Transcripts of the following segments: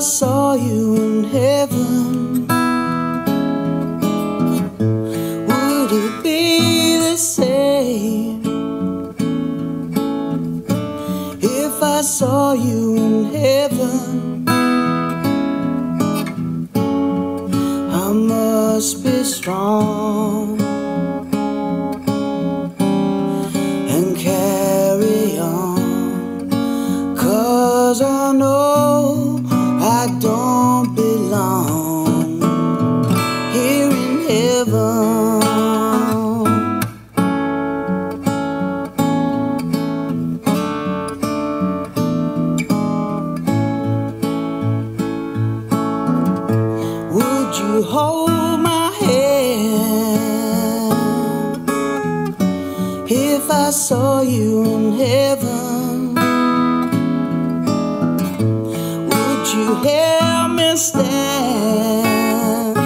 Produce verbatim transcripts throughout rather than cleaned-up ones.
saw you in heaven, would it be the same if I saw you in heaven? I must be strong and carry on, 'cause I know I don't belong here in heaven. Would you hold my hand if I saw you in heaven? Would you help me stand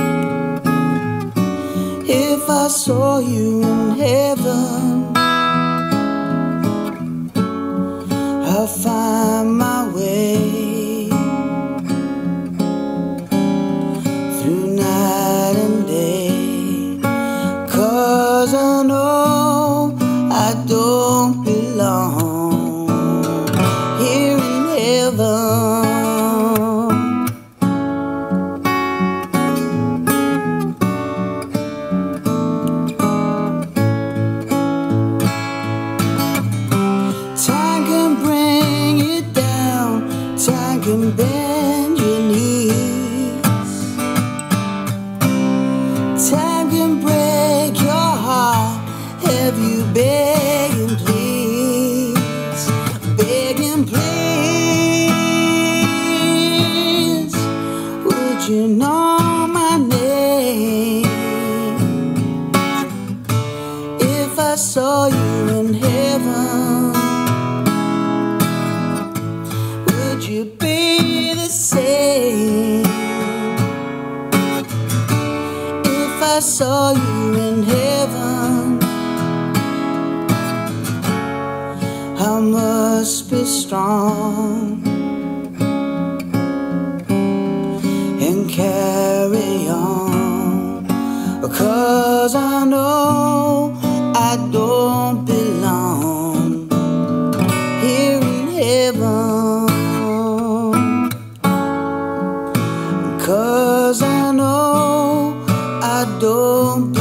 if I saw you in heaven? I'll find my way through night and day, 'cause I know I don't belong here in heaven. Time can bring you down, time can bend your knees, time can break your heart. Have you begging please, begging please? Would you know my name if I saw you in heaven? Would you be the same if I saw you in heaven? I must be strong and carry on, 'cause I know I don't belong here in heaven. 'Cause I know I don't belong.